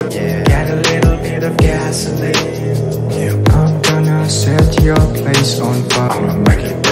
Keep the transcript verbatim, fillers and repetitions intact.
yeah. Got a little bit of gasoline, yeah. I'm gonna set your place on fire. I'ma make it